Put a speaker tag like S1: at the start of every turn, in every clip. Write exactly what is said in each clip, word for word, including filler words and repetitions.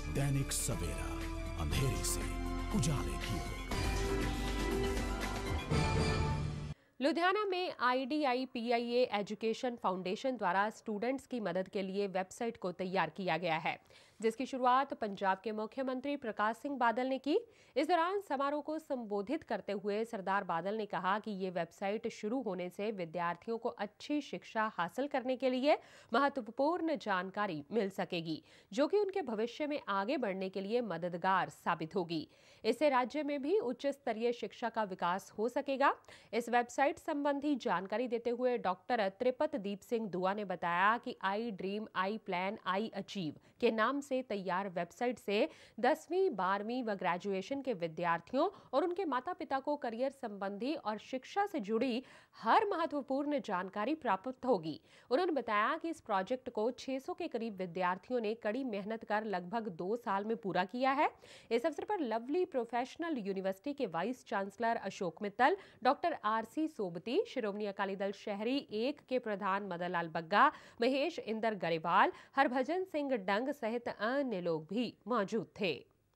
S1: दैनिक सवेरा, अंधेरे से उजाले की ओर।
S2: लुधियाना में I D I P I A education foundation द्वारा स्टूडेंट्स की मदद के लिए वेबसाइट को तैयार किया गया है, जिसकी शुरुआत पंजाब के मुख्यमंत्री प्रकाश सिंह बादल ने की। इस दौरान समारोह को संबोधित करते हुए सरदार बादल ने कहा कि ये वेबसाइट शुरू होने से विद्यार्थियों को अच्छी शिक्षा हासिल करने के लिए महत्वपूर्ण जानकारी मिल सकेगी, जो कि उनके भविष्य में आगे बढ़ने के लिए मददगार साबित होगी। इससे राज्य में भी उच्च स्तरीय शिक्षा का विकास हो सकेगा। इस वेबसाइट संबंधी जानकारी देते हुए डॉक्टर त्रिपत दीप सिंह दुआ ने बताया कि I dream, I plan, I achieve के नाम से तैयार वेबसाइट से दसवीं, बारहवीं व ग्रेजुएशन के विद्यार्थियों और उनके माता पिता को करियर संबंधी और शिक्षा से जुड़ी हर महत्वपूर्ण जानकारी प्राप्त होगी। उन्होंने बताया कि इस प्रोजेक्ट को छह सौ के करीब विद्यार्थियों ने कड़ी मेहनत कर लगभग दो साल में पूरा किया है। इस अवसर पर लवली प्रोफेशनल यूनिवर्सिटी के vice chancellor Ashok Mittal, doctor R C Sobti, Shiromani Akali Dal शहरी एक के प्रधान मदन लाल बग्गा, महेश इंदर गरेवाल, हरभजन सिंह डंग सहित अन्य लोग भी मौजूद थे।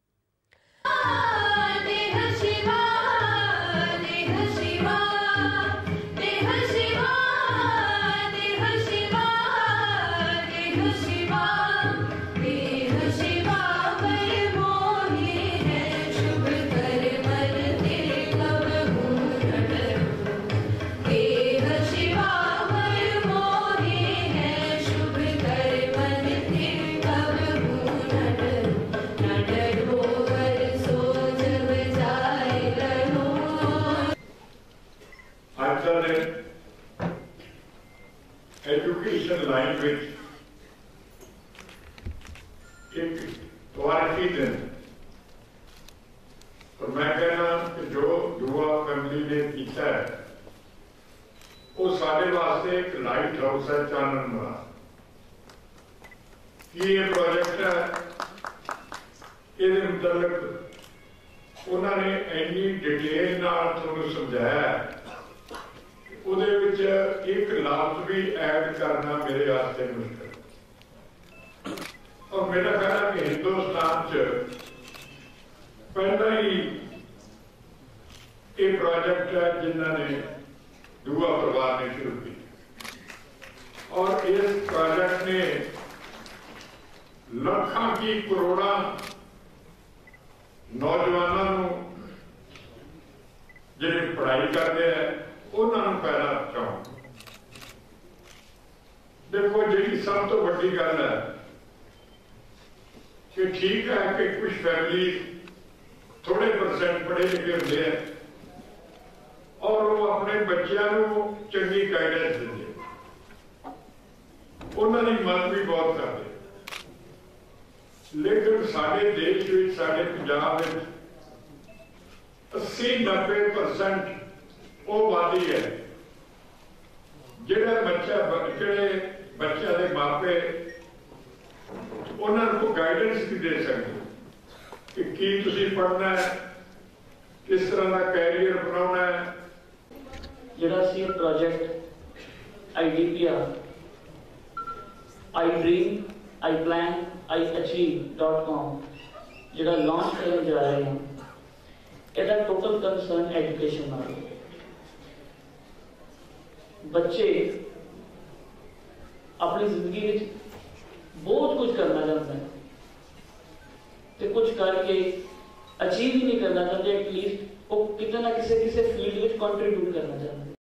S3: एजुकेशन लाइन में एक वारसी दिन और मैं कहना कि जो दुआ फैमिली ने किया है वो साढ़े वास्ते एक लाइट हाउस है चानन वाला। ये प्रोजेक्ट है, ये मुतलक उन्होंने इन्नी डिटेल नाल तुहानू समझाया, उहदे विच एक लफ्ज भी ऐड करना मेरे वास्ते मुश्किल। और मेरा कहना कि हिंदुस्तान च पहला ही ये प्रोजेक्ट है जिन्होंने दुआ परिवार ने शुरू की, और इस प्रोजेक्ट ने लाखों की करोड़ों नौजवानों जिन्हें पढ़ाई करते हैं उन्होंने पैदा चाहूँ। देखो जी, सब तो बड़ी गल है कि ठीक है कि कुछ फैमिली थोड़े परसेंट पढ़े लिखे होंगे हैं और वो अपने बच्चों को चंगी गाइडेंस देंगे, उन्होंने मदद भी बहुत करते। लेकिन साढ़े देश में, साढ़े पंजाब में अस्सी नब्बे परसेंट वो वादी है जिहड़ा बच्चा जिहड़े बच्चों के मापे उन्होंने को गाइडेंस भी दे सकते कि की तुसीं पढ़ना है, किस तरह का कैरियर बनाना है।
S4: जिहड़ा सी project I D P R, I dream, I plan, I achieve dot com जिहड़ा लॉन्च करने जा रहे हैं, इसका टोटल कंसर्न एजुकेशन नाल। बच्चे अपनी जिंदगी में बहुत कुछ करना चाहते हैं तो कुछ करके अचीव ही नहीं करना चाहते, एटलीस्ट वो किसी ना किसी किसी फील्ड में कंट्रीब्यूट करना चाहते हैं।